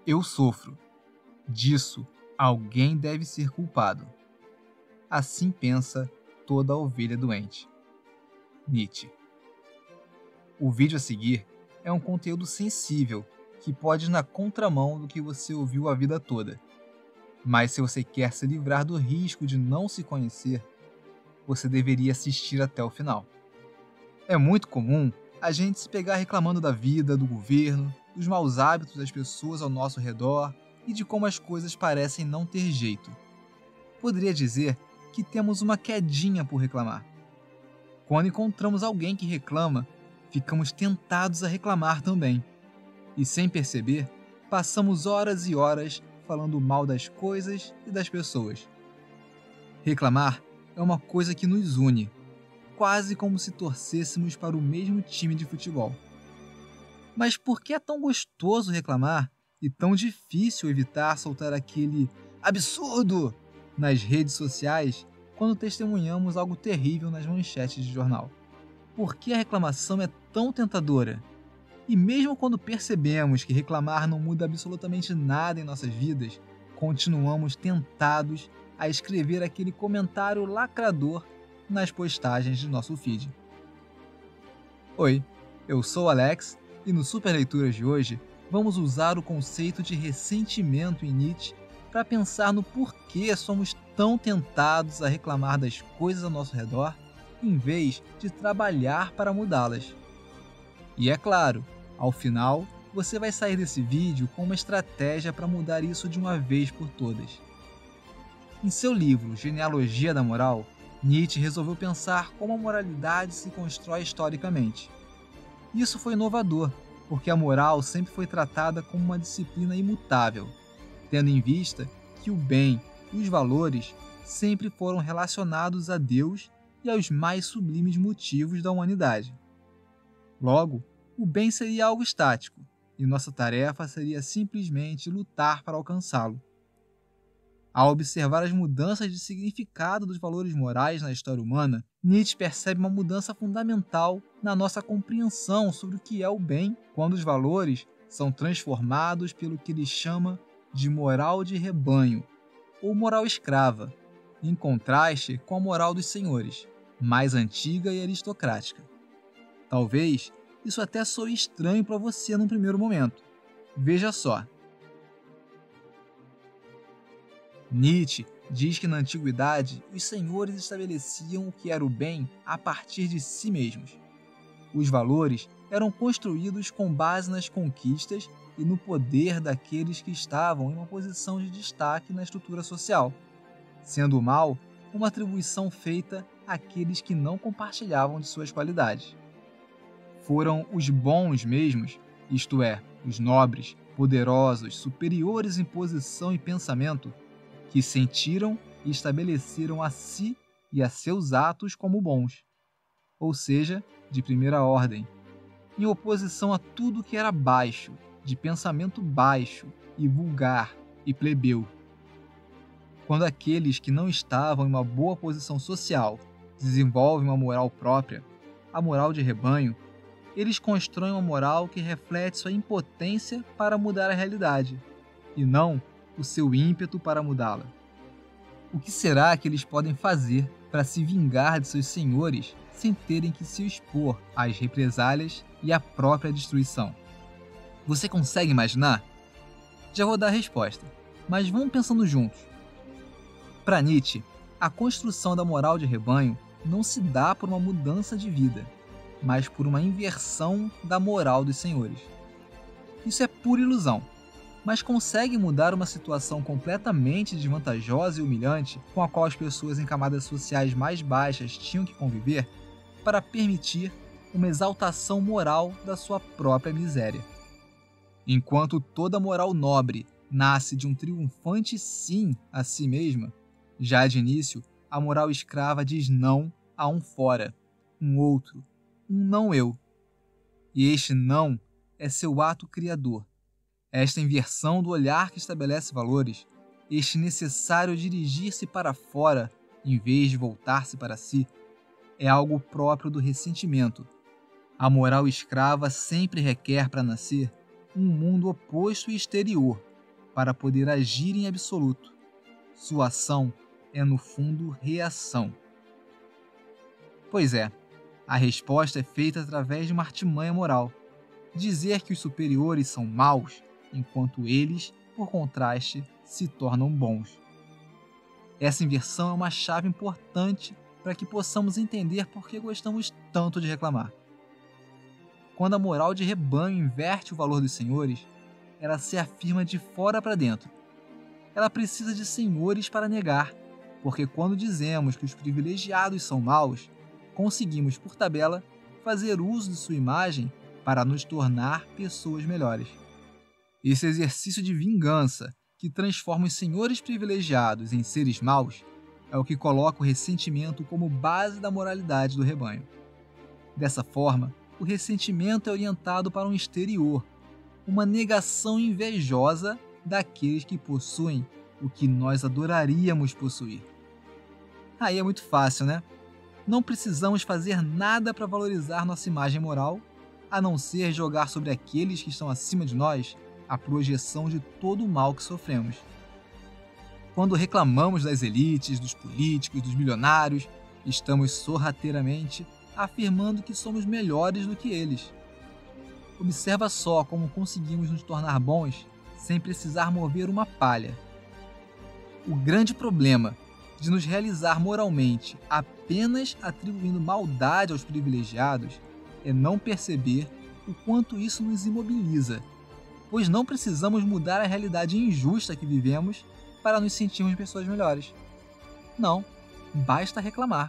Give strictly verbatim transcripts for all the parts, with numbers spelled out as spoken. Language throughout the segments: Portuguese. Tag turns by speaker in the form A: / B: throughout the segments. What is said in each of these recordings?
A: Eu sofro. Disso, alguém deve ser culpado. Assim pensa toda ovelha doente. Nietzsche. O vídeo a seguir é um conteúdo sensível que pode ir na contramão do que você ouviu a vida toda. Mas se você quer se livrar do risco de não se conhecer, você deveria assistir até o final. É muito comum a gente se pegar reclamando da vida, do governo, dos maus hábitos das pessoas ao nosso redor e de como as coisas parecem não ter jeito. Poderia dizer que temos uma quedinha por reclamar. Quando encontramos alguém que reclama, ficamos tentados a reclamar também. E sem perceber, passamos horas e horas falando mal das coisas e das pessoas. Reclamar é uma coisa que nos une, quase como se torcêssemos para o mesmo time de futebol. Mas por que é tão gostoso reclamar e tão difícil evitar soltar aquele absurdo nas redes sociais quando testemunhamos algo terrível nas manchetes de jornal? Por que a reclamação é tão tentadora? E mesmo quando percebemos que reclamar não muda absolutamente nada em nossas vidas, continuamos tentados a escrever aquele comentário lacrador nas postagens de nosso feed. Oi, eu sou o Alex e no Super Leituras de hoje vamos usar o conceito de ressentimento em Nietzsche para pensar no porquê somos tão tentados a reclamar das coisas ao nosso redor em vez de trabalhar para mudá-las. E é claro, ao final, você vai sair desse vídeo com uma estratégia para mudar isso de uma vez por todas. Em seu livro Genealogia da Moral, Nietzsche resolveu pensar como a moralidade se constrói historicamente. Isso foi inovador, porque a moral sempre foi tratada como uma disciplina imutável, tendo em vista que o bem e os valores sempre foram relacionados a Deus e aos mais sublimes motivos da humanidade. Logo, o bem seria algo estático, e nossa tarefa seria simplesmente lutar para alcançá-lo. Ao observar as mudanças de significado dos valores morais na história humana, Nietzsche percebe uma mudança fundamental na nossa compreensão sobre o que é o bem quando os valores são transformados pelo que ele chama de moral de rebanho, ou moral escrava, em contraste com a moral dos senhores, mais antiga e aristocrática. Talvez isso até soe estranho para você num primeiro momento. Veja só. Nietzsche diz que na antiguidade os senhores estabeleciam o que era o bem a partir de si mesmos. Os valores eram construídos com base nas conquistas e no poder daqueles que estavam em uma posição de destaque na estrutura social, sendo o mal uma atribuição feita àqueles que não compartilhavam de suas qualidades. Foram os bons mesmos, isto é, os nobres, poderosos, superiores em posição e pensamento, que sentiram e estabeleceram a si e a seus atos como bons, ou seja, de primeira ordem, em oposição a tudo que era baixo, de pensamento baixo e vulgar e plebeu. Quando aqueles que não estavam em uma boa posição social desenvolvem uma moral própria, a moral de rebanho, eles constroem uma moral que reflete sua impotência para mudar a realidade, e não o seu ímpeto para mudá-la. O que será que eles podem fazer para se vingar de seus senhores sem terem que se expor às represálias e à própria destruição? Você consegue imaginar? Já vou dar a resposta, mas vamos pensando juntos. Para Nietzsche, a construção da moral de rebanho não se dá por uma mudança de vida, mas por uma inversão da moral dos senhores. Isso é pura ilusão, mas consegue mudar uma situação completamente desvantajosa e humilhante com a qual as pessoas em camadas sociais mais baixas tinham que conviver para permitir uma exaltação moral da sua própria miséria. Enquanto toda moral nobre nasce de um triunfante sim a si mesma, já de início, a moral escrava diz não a um fora, um outro, um não eu. E este não é seu ato criador. Esta inversão do olhar que estabelece valores, este necessário dirigir-se para fora em vez de voltar-se para si, é algo próprio do ressentimento. A moral escrava sempre requer para nascer um mundo oposto e exterior, para poder agir em absoluto. Sua ação é, no fundo, reação. Pois é, a resposta é feita através de uma artimanha moral. Dizer que os superiores são maus, enquanto eles, por contraste, se tornam bons. Essa inversão é uma chave importante para que possamos entender por que gostamos tanto de reclamar. Quando a moral de rebanho inverte o valor dos senhores, ela se afirma de fora para dentro. Ela precisa de senhores para negar, porque quando dizemos que os privilegiados são maus, conseguimos, por tabela, fazer uso de sua imagem para nos tornar pessoas melhores. Esse exercício de vingança, que transforma os senhores privilegiados em seres maus, é o que coloca o ressentimento como base da moralidade do rebanho. Dessa forma, o ressentimento é orientado para um exterior, uma negação invejosa daqueles que possuem o que nós adoraríamos possuir. Aí é muito fácil, né? Não precisamos fazer nada para valorizar nossa imagem moral, a não ser jogar sobre aqueles que estão acima de nós a projeção de todo o mal que sofremos. Quando reclamamos das elites, dos políticos, dos milionários, estamos sorrateiramente afirmando que somos melhores do que eles. Observa só como conseguimos nos tornar bons sem precisar mover uma palha. O grande problema de nos realizar moralmente apenas atribuindo maldade aos privilegiados é não perceber o quanto isso nos imobiliza, pois não precisamos mudar a realidade injusta que vivemos para nos sentirmos pessoas melhores. Não, basta reclamar.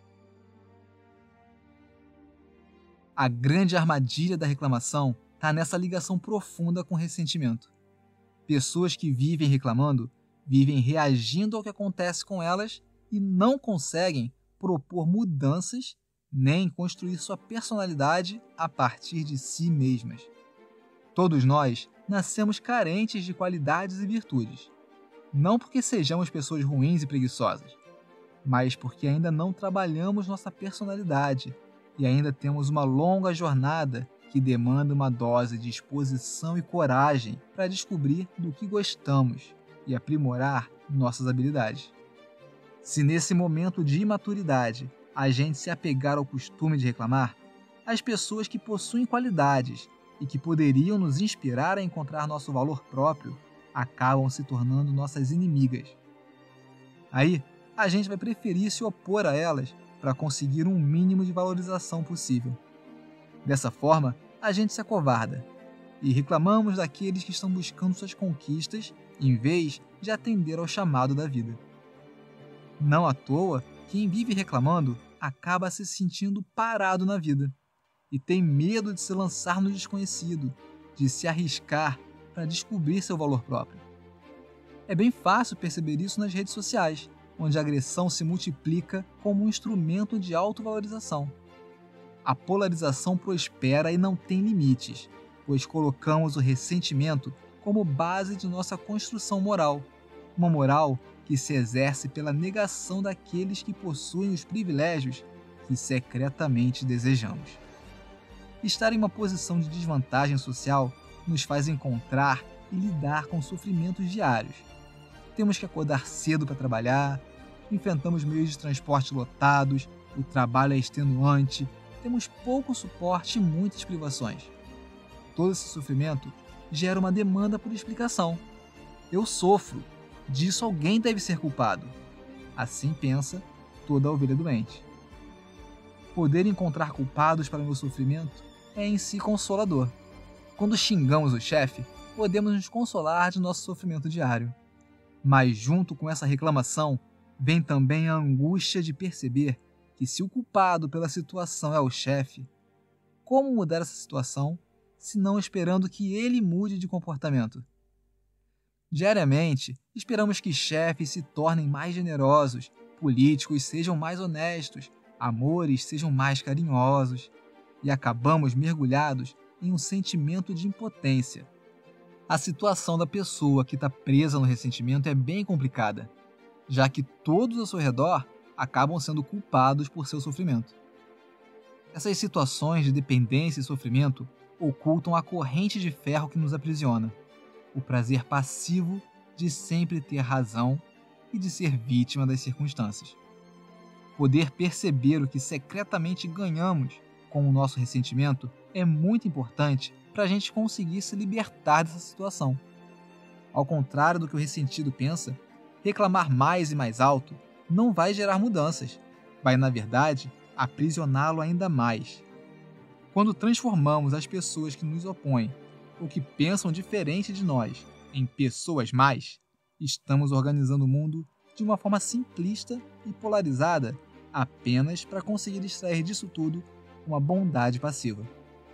A: A grande armadilha da reclamação está nessa ligação profunda com o ressentimento. Pessoas que vivem reclamando vivem reagindo ao que acontece com elas e não conseguem propor mudanças nem construir sua personalidade a partir de si mesmas. Todos nós nascemos carentes de qualidades e virtudes, não porque sejamos pessoas ruins e preguiçosas, mas porque ainda não trabalhamos nossa personalidade e ainda temos uma longa jornada que demanda uma dose de disposição e coragem para descobrir do que gostamos e aprimorar nossas habilidades. Se nesse momento de imaturidade a gente se apegar ao costume de reclamar, as pessoas que possuem qualidades e que poderiam nos inspirar a encontrar nosso valor próprio acabam se tornando nossas inimigas. Aí, a gente vai preferir se opor a elas para conseguir um mínimo de valorização possível. Dessa forma, a gente se acovarda e reclamamos daqueles que estão buscando suas conquistas em vez de atender ao chamado da vida. Não à toa, quem vive reclamando acaba se sentindo parado na vida e tem medo de se lançar no desconhecido, de se arriscar para descobrir seu valor próprio. É bem fácil perceber isso nas redes sociais, onde a agressão se multiplica como um instrumento de autovalorização. A polarização prospera e não tem limites, pois colocamos o ressentimento como base de nossa construção moral, uma moral que se exerce pela negação daqueles que possuem os privilégios que secretamente desejamos. Estar em uma posição de desvantagem social nos faz encontrar e lidar com sofrimentos diários. Temos que acordar cedo para trabalhar, enfrentamos meios de transporte lotados, o trabalho é extenuante, temos pouco suporte e muitas privações. Todo esse sofrimento gera uma demanda por explicação. Eu sofro, disso alguém deve ser culpado. Assim pensa toda ovelha doente. Poder encontrar culpados para o meu sofrimento é em si consolador. Quando xingamos o chefe, podemos nos consolar de nosso sofrimento diário. Mas junto com essa reclamação, vem também a angústia de perceber que se o culpado pela situação é o chefe, como mudar essa situação se não esperando que ele mude de comportamento? Diariamente, esperamos que chefes se tornem mais generosos, políticos sejam mais honestos, amores sejam mais carinhosos, e acabamos mergulhados em um sentimento de impotência. A situação da pessoa que está presa no ressentimento é bem complicada, já que todos ao seu redor acabam sendo culpados por seu sofrimento. Essas situações de dependência e sofrimento ocultam a corrente de ferro que nos aprisiona. o prazer passivo de sempre ter razão e de ser vítima das circunstâncias. Poder perceber o que secretamente ganhamos com o nosso ressentimento é muito importante para a gente conseguir se libertar dessa situação. Ao contrário do que o ressentido pensa, reclamar mais e mais alto não vai gerar mudanças, vai, na verdade, aprisioná-lo ainda mais. Quando transformamos as pessoas que nos opõem ou que pensam diferente de nós em pessoas más, estamos organizando o mundo de uma forma simplista e polarizada apenas para conseguir extrair disso tudo uma bondade passiva.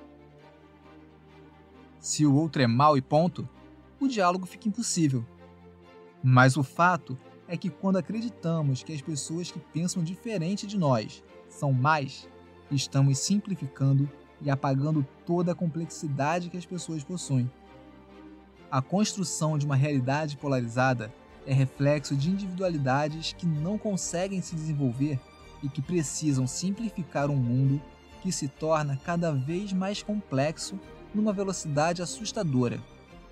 A: Se o outro é mau e ponto, o diálogo fica impossível. Mas o fato é que quando acreditamos que as pessoas que pensam diferente de nós são más, estamos simplificando e apagando toda a complexidade que as pessoas possuem. A construção de uma realidade polarizada é reflexo de individualidades que não conseguem se desenvolver e que precisam simplificar um mundo que se torna cada vez mais complexo numa velocidade assustadora.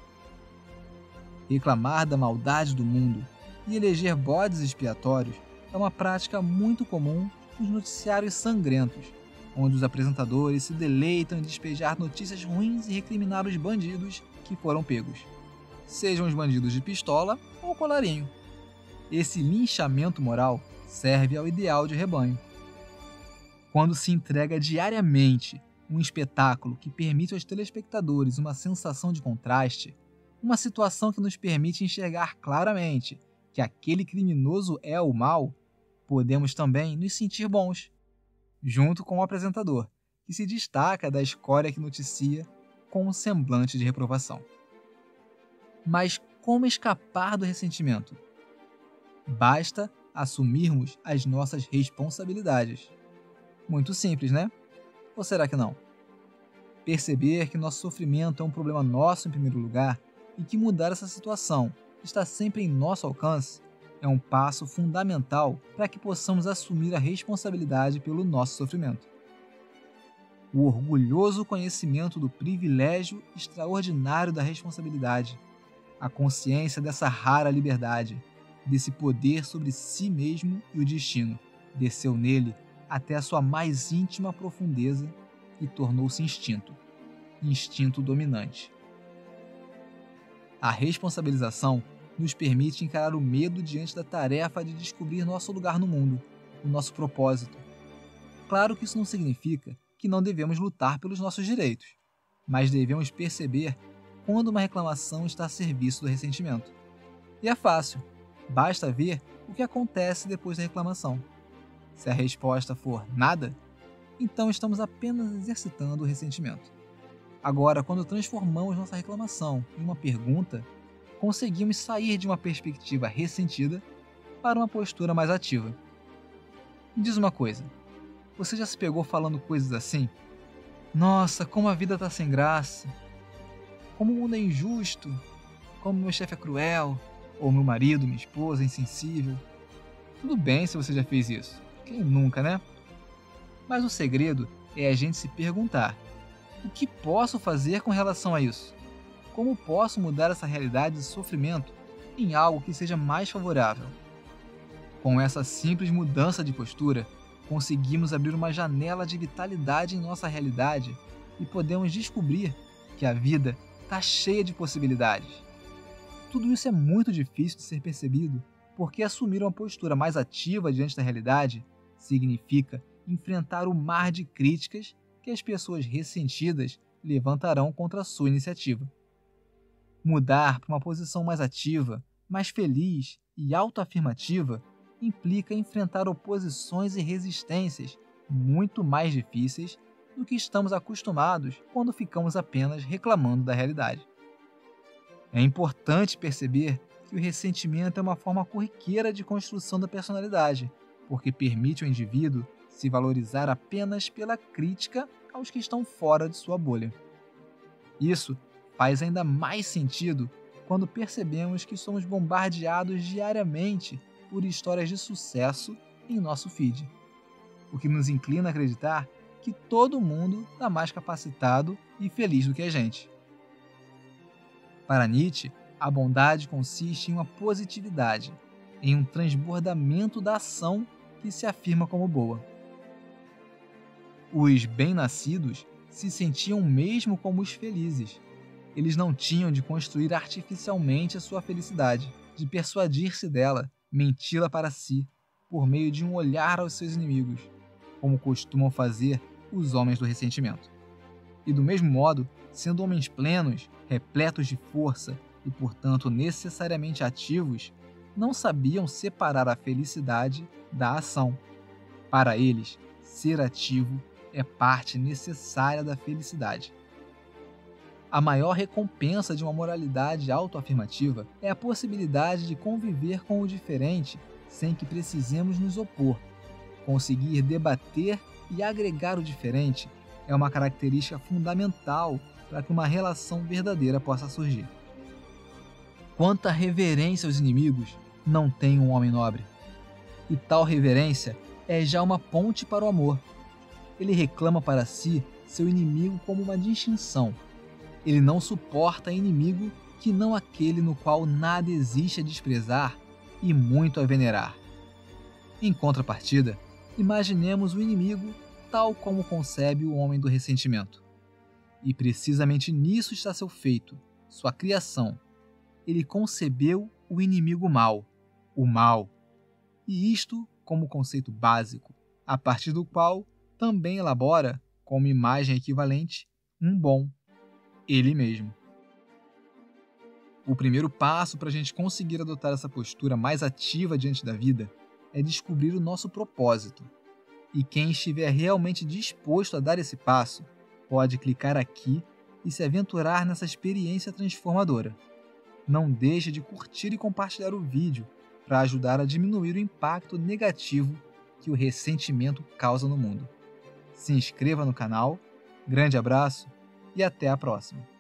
A: Reclamar da maldade do mundo e eleger bodes expiatórios é uma prática muito comum nos noticiários sangrentos, onde os apresentadores se deleitam em despejar notícias ruins e recriminar os bandidos que foram pegos, sejam os bandidos de pistola ou colarinho. Esse linchamento moral serve ao ideal de rebanho. Quando se entrega diariamente um espetáculo que permite aos telespectadores uma sensação de contraste, uma situação que nos permite enxergar claramente que aquele criminoso é o mal, podemos também nos sentir bons, junto com o apresentador, que se destaca da escória que noticia com um semblante de reprovação. Mas como escapar do ressentimento? Basta assumirmos as nossas responsabilidades. Muito simples, né? Ou será que não? Perceber que nosso sofrimento é um problema nosso em primeiro lugar e que mudar essa situação está sempre em nosso alcance é um passo fundamental para que possamos assumir a responsabilidade pelo nosso sofrimento. O orgulhoso conhecimento do privilégio extraordinário da responsabilidade, a consciência dessa rara liberdade, desse poder sobre si mesmo e o destino, desceu nele até a sua mais íntima profundeza e tornou-se instinto, instinto dominante. A responsabilização nos permite encarar o medo diante da tarefa de descobrir nosso lugar no mundo, o nosso propósito. Claro que isso não significa que não devemos lutar pelos nossos direitos, mas devemos perceber quando uma reclamação está a serviço do ressentimento. E é fácil, basta ver o que acontece depois da reclamação. Se a resposta for nada, então estamos apenas exercitando o ressentimento. Agora, quando transformamos nossa reclamação em uma pergunta, conseguimos sair de uma perspectiva ressentida para uma postura mais ativa. Me diz uma coisa, você já se pegou falando coisas assim? Nossa, como a vida tá sem graça, como o mundo é injusto, como meu chefe é cruel, ou meu marido, minha esposa é insensível. Tudo bem se você já fez isso, quem nunca, né? Mas o segredo é a gente se perguntar, o que posso fazer com relação a isso? Como posso mudar essa realidade de sofrimento em algo que seja mais favorável? Com essa simples mudança de postura, conseguimos abrir uma janela de vitalidade em nossa realidade e podemos descobrir que a vida está cheia de possibilidades. Tudo isso é muito difícil de ser percebido, porque assumir uma postura mais ativa diante da realidade significa enfrentar o mar de críticas que as pessoas ressentidas levantarão contra a sua iniciativa. Mudar para uma posição mais ativa, mais feliz e autoafirmativa implica enfrentar oposições e resistências muito mais difíceis do que estamos acostumados quando ficamos apenas reclamando da realidade. É importante perceber que o ressentimento é uma forma corriqueira de construção da personalidade, porque permite ao indivíduo se valorizar apenas pela crítica aos que estão fora de sua bolha. Isso faz ainda mais sentido quando percebemos que somos bombardeados diariamente por histórias de sucesso em nosso feed, o que nos inclina a acreditar que todo mundo está mais capacitado e feliz do que a gente. Para Nietzsche, a bondade consiste em uma positividade, em um transbordamento da ação que se afirma como boa. Os bem-nascidos se sentiam mesmo como os felizes. Eles não tinham de construir artificialmente a sua felicidade, de persuadir-se dela, menti-la para si, por meio de um olhar aos seus inimigos, como costumam fazer os homens do ressentimento. E do mesmo modo, sendo homens plenos, repletos de força e, portanto, necessariamente ativos, não sabiam separar a felicidade da ação. Para eles, ser ativo é parte necessária da felicidade. A maior recompensa de uma moralidade autoafirmativa é a possibilidade de conviver com o diferente sem que precisemos nos opor. Conseguir debater e agregar o diferente é uma característica fundamental para que uma relação verdadeira possa surgir. Quanta reverência aos inimigos não tem um homem nobre! E tal reverência é já uma ponte para o amor. Ele reclama para si seu inimigo como uma distinção. Ele não suporta inimigo que não aquele no qual nada existe a desprezar e muito a venerar. Em contrapartida, imaginemos o inimigo tal como concebe o homem do ressentimento. E precisamente nisso está seu feito, sua criação. Ele concebeu o inimigo mau, o mal. E isto como conceito básico, a partir do qual também elabora, como imagem equivalente, um bom, ele mesmo. O primeiro passo para a gente conseguir adotar essa postura mais ativa diante da vida é descobrir o nosso propósito. E quem estiver realmente disposto a dar esse passo, pode clicar aqui e se aventurar nessa experiência transformadora. Não deixe de curtir e compartilhar o vídeo para ajudar a diminuir o impacto negativo que o ressentimento causa no mundo. Se inscreva no canal, grande abraço e até a próxima!